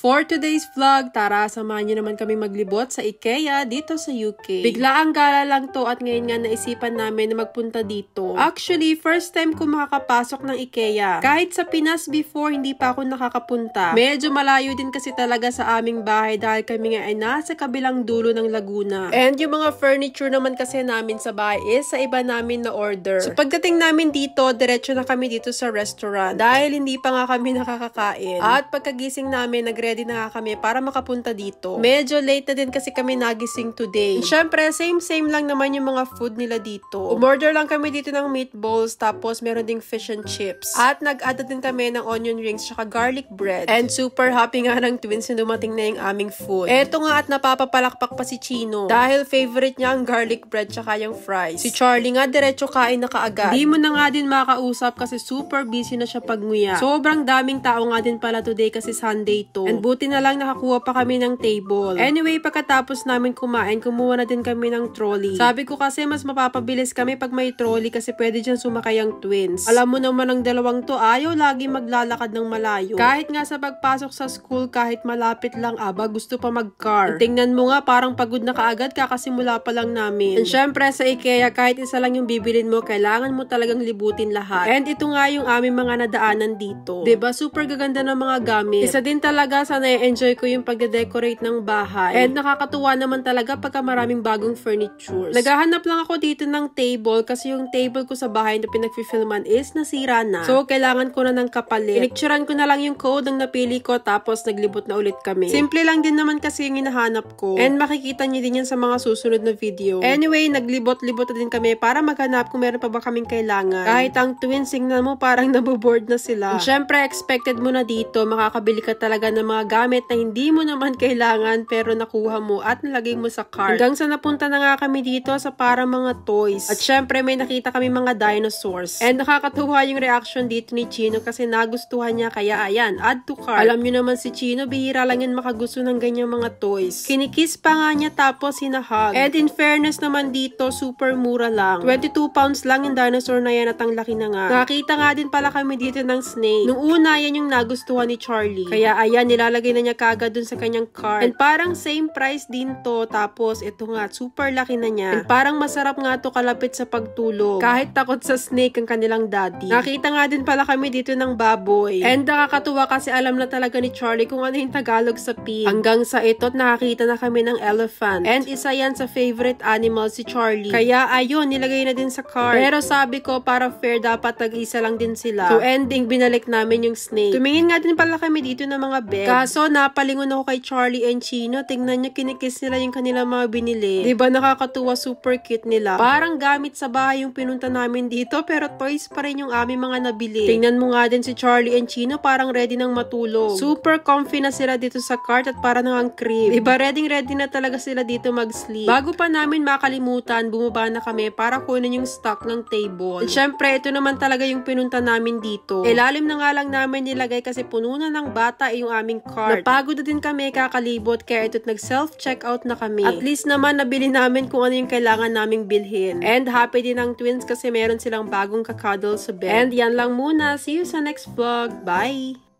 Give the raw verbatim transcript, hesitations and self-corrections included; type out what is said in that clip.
For today's vlog, tara, samahan niyo naman kami maglibot sa IKEA dito sa U K. Biglaang gala lang to at ngayon nga naisipan namin na magpunta dito. Actually, first time ko makakapasok ng IKEA. Kahit sa Pinas before, hindi pa ako nakakapunta. Medyo malayo din kasi talaga sa aming bahay dahil kami nga ay nasa kabilang dulo ng Laguna. And yung mga furniture naman kasi namin sa bahay is sa iba namin na order. So pagdating namin dito, diretso na kami dito sa restaurant dahil hindi pa nga kami nakakakain. At pagkagising namin, nagre ready na nga kami para makapunta dito. Medyo late na din kasi kami nagising today. Siyempre, same-same lang naman yung mga food nila dito. Umorder lang kami dito ng meatballs, tapos meron ding fish and chips. At nag-add din kami ng onion rings tsaka garlic bread. And super happy nga ng twins na dumating na yung aming food. Eto nga at napapapalakpak pa si Chino dahil favorite niya ang garlic bread tsaka yung fries. Si Charlie nga diretso kain na kaagad. Di mo na nga din makausap kasi super busy na siya pag-nguya. Sobrang daming tao nga din pala today kasi Sunday to. And buti na lang nakakuha pa kami ng table. Anyway, pagkatapos namin kumain, kumuha na din kami ng trolley. Sabi ko kasi mas mapapabilis kami pag may trolley kasi pwede dyan sumakay ang twins. Alam mo naman ang dalawang to, ayaw lagi maglalakad ng malayo. Kahit nga sa pagpasok sa school, kahit malapit lang aba, gusto pa mag-car. Tingnan mo nga, parang pagod na kaagad kakasimula pa lang namin. And syempre sa IKEA, kahit isa lang yung bibilin mo, kailangan mo talagang libutin lahat. And ito nga yung aming mga nadaanan dito. Diba? Super gaganda ng mga gamit. Isa din talaga sa na-enjoy ko yung pagde-decorate ng bahay. And nakakatuwa naman talaga pagka maraming bagong furnitures. Naghahanap lang ako dito ng table kasi yung table ko sa bahay na pinag-filman is nasira na. So, kailangan ko na ng kapalit. Pinicturean ko na lang yung code ng napili ko tapos naglibot na ulit kami. Simple lang din naman kasi yung hinahanap ko. And makikita niyo din yan sa mga susunod na video. Anyway, naglibot-libot na din kami para maghanap kung meron pa ba kaming kailangan. Kahit ang twins, tingnan mo parang naboboard na sila. And syempre, expected mo na dito, makakabili ka talaga ng mga gamit na hindi mo naman kailangan pero nakuha mo at nalagay mo sa cart. Hanggang sa napunta na nga kami dito sa parang mga toys. At syempre may nakita kami mga dinosaurs. And nakakatuwa yung reaction dito ni Chino kasi nagustuhan niya kaya ayan, add to cart. Alam niyo naman si Chino, bihira lang yan makagusto ng ganyang mga toys. Kinikiss pa nga niya tapos hinahag. And in fairness naman dito, super mura lang. twenty-two pounds lang yung dinosaur na yan at ang laki na nga. Nakita nga din pala kami dito ng snake. Nung una, yan yung nagustuhan ni Charlie. Kaya ayan, nilalagay na niya kagad dun sa kanyang cart. And parang same price din to. Tapos ito nga, super laki na niya. And parang masarap nga to kalapit sa pagtulog. Kahit takot sa snake ang kanilang daddy. Nakita nga din pala kami dito ng baboy. And nakakatuwa kasi alam na talaga ni Charlie kung ano yung Tagalog sa pig. Hanggang sa ito't nakakita na kami ng elephant. And isa yan sa favorite animal si Charlie. Kaya ayun, nilagay na din sa cart. Pero sabi ko, para fair dapat tag-isa lang din sila. So ending, binalik namin yung snake. Tumingin nga din pala kami dito ng mga bed. Kaso napalingon ako kay Charlie and Chino. Tingnan nyo, kinikiss nila yung kanilang mga binili. Diba nakakatuwa, super cute nila. Parang gamit sa bahay yung pinunta namin dito pero toys pa rin yung aming mga nabili. Tingnan mo nga din si Charlie and Chino, parang ready nang matulog. Super comfy na sila dito sa cart at para nang ang crib. Diba ready ready na talaga sila dito mag-sleep. Bago pa namin makalimutan, bumaba na kami para kunin yung stock ng table. At syempre, ito naman talaga yung pinunta namin dito. Ilalim na nga lang namin nilagay kasi puno na ng bata yung aming cart. Napagod na din kami kakalibot kaya ito't nag-self-checkout na kami. At least naman nabili namin kung ano yung kailangan naming bilhin. And happy din ang twins kasi meron silang bagong kakadol sa bed. And yan lang muna. See you sa next vlog. Bye!